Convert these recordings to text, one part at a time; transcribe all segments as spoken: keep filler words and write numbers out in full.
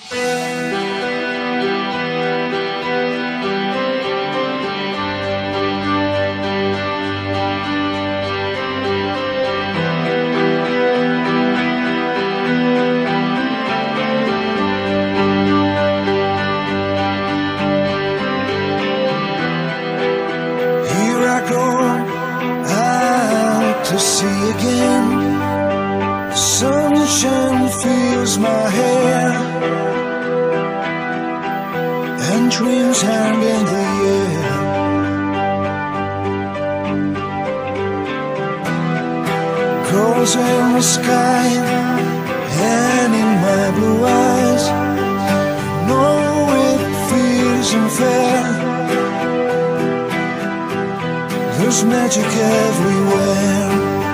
To see again, the sunshine fills my hair, and dreams hang in the air. Colors in the sky and in my blue eyes, I know it feels unfair. There's magic everywhere.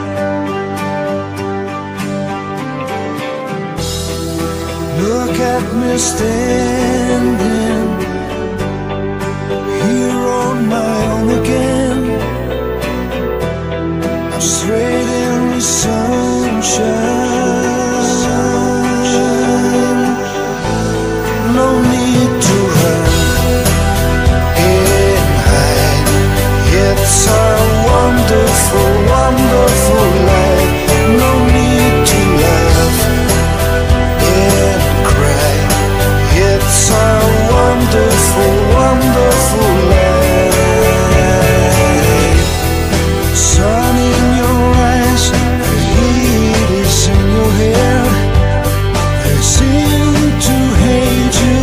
Look at me standing here on my own again. I'm straight in the sunshine. No need to run and hide. It's a wonderful, wonderful life. No need to laugh and cry. It's a wonderful, wonderful life. Sun in your eyes, the heat is in your hair. I seem to hate you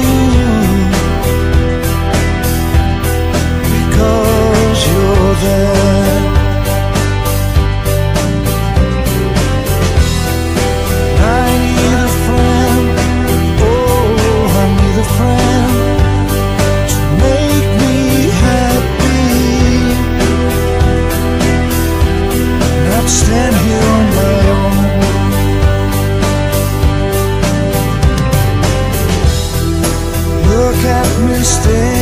because you're there. I need a friend, oh, I need a friend to make me happy, not stand here on my own. Look at me stand